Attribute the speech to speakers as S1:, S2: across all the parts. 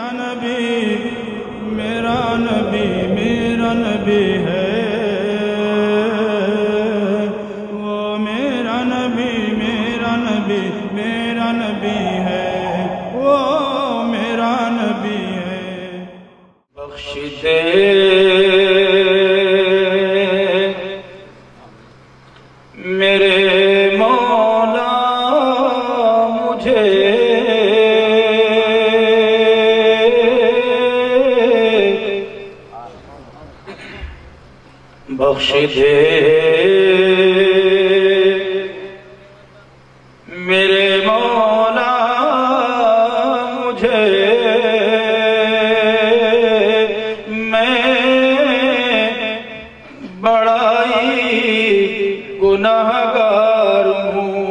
S1: میرا نبی ہے وہ میرا نبی ہے وہ میرا نبی ہے بخش دے میرے مولا مجھے بخش دے میرے مولا مجھے میں بڑا ہی گناہگار ہوں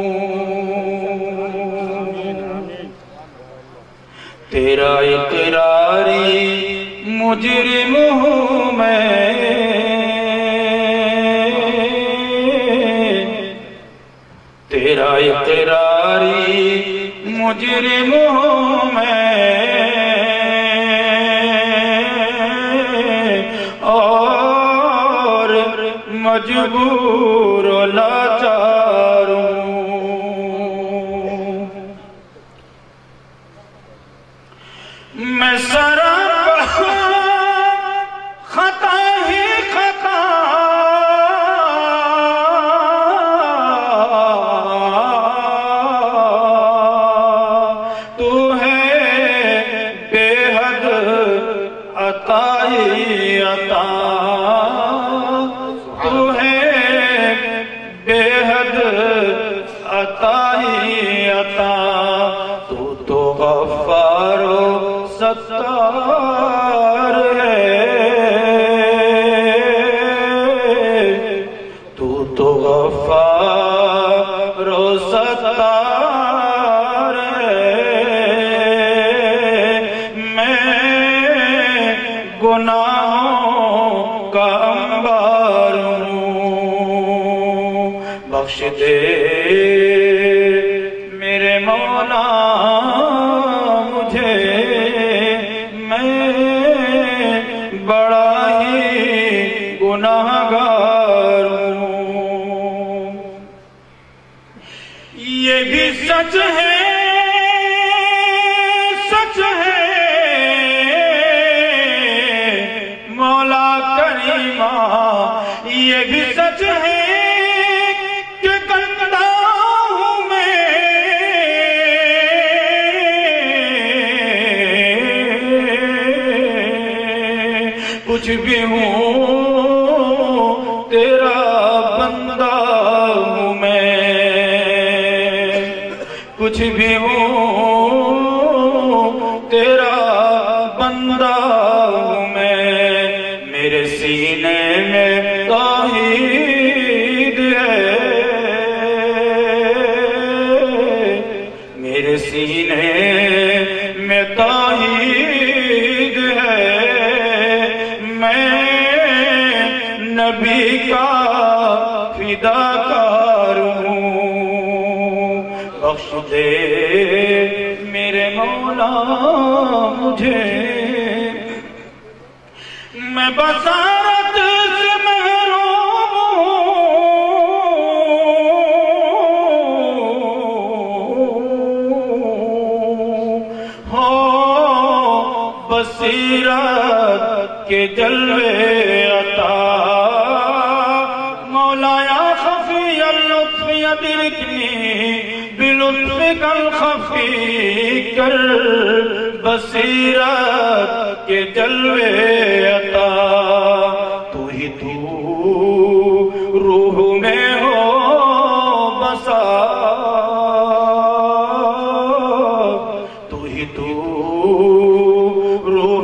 S1: تیرا اقراری مجرم ہوں میں تیرا اقراری مجرم ہوں میں اور مجبور و لاچار ہوں میں سراپا خطا ہی خطا عطا تو ہے بے حد عطا ہی عطا تو غفار و ستار ہے تو غفار و ستار ہے گناہوں کا انبار ہوں بخش دے میرے مولا مجھے میں بڑا ہی گناہگار ہوں یہ بھی سچ ہے مولا کریمہ یہ بھی سچ ہے کہ بندہ ہوں میں کچھ بھی ہوں تیرا بندہ ہوں میں کچھ بھی ہوں تیرا بندہ ہوں میں میرے سینے میں توحید ہے میرے سینے میں توحید ہے میں نبی کا فداکار ہوں بخش دے میرے مولا مجھے میں بصارت سے محروم ہوں بصیرت کے جلوے عطا مولا یا خفی اللطف ادرکنی بلطفک الخفی کر بصیرت کے جلوے عطا تو ہی تو روح میں ہو بسا تو ہی تو روح